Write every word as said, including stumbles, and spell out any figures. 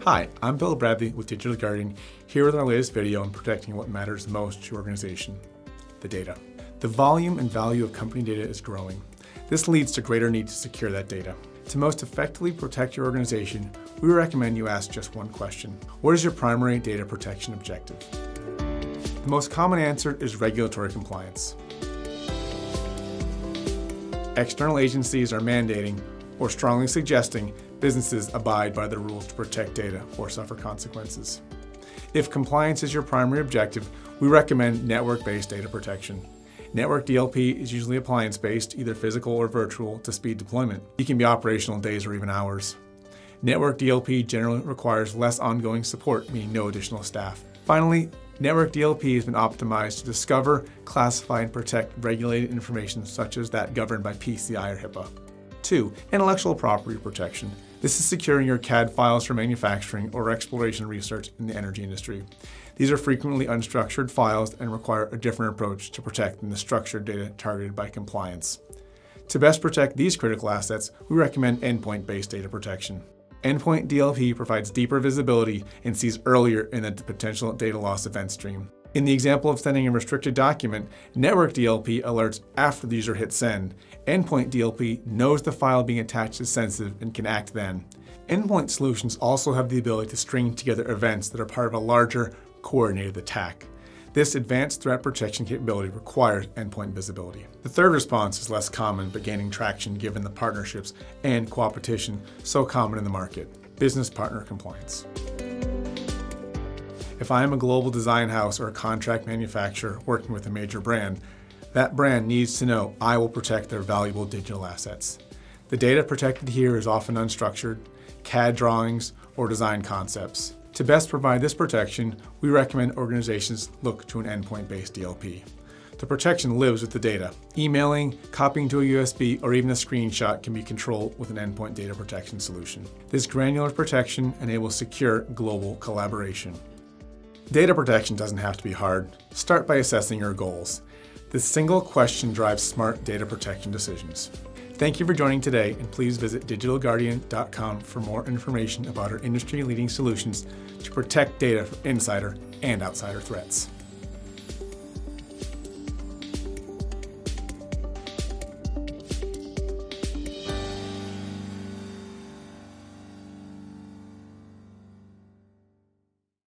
Hi, I'm Bill Bradley with Digital Guardian, here with our latest video on protecting what matters most to your organization, the data. The volume and value of company data is growing. This leads to greater need to secure that data. To most effectively protect your organization, we recommend you ask just one question. What is your primary data protection objective? The most common answer is regulatory compliance. External agencies are mandating or strongly suggesting businesses abide by the rules to protect data or suffer consequences. If compliance is your primary objective, we recommend network-based data protection. Network D L P is usually appliance-based, either physical or virtual, to speed deployment. It can be operational in days or even hours. Network D L P generally requires less ongoing support, meaning no additional staff. Finally, Network D L P has been optimized to discover, classify, and protect regulated information such as that governed by P C I or HIPAA. Two, intellectual property protection. This is securing your C A D files for manufacturing or exploration research in the energy industry. These are frequently unstructured files and require a different approach to protect than the structured data targeted by compliance. To best protect these critical assets, we recommend endpoint-based data protection. Endpoint D L P provides deeper visibility and sees earlier in the potential data loss event stream. In the example of sending a restricted document, Network D L P alerts after the user hits send. Endpoint D L P knows the file being attached is sensitive and can act then. Endpoint solutions also have the ability to string together events that are part of a larger, coordinated attack. This advanced threat protection capability requires endpoint visibility. The third response is less common but gaining traction given the partnerships and coopetition so common in the market: business partner compliance. If I am a global design house or a contract manufacturer working with a major brand, that brand needs to know I will protect their valuable digital assets. The data protected here is often unstructured, C A D drawings, or design concepts. To best provide this protection, we recommend organizations look to an endpoint-based D L P. The protection lives with the data. Emailing, copying to a U S B, or even a screenshot can be controlled with an endpoint data protection solution. This granular protection enables secure global collaboration. Data protection doesn't have to be hard. Start by assessing your goals. This single question drives smart data protection decisions. Thank you for joining today, and please visit digital guardian dot com for more information about our industry-leading solutions to protect data from insider and outsider threats.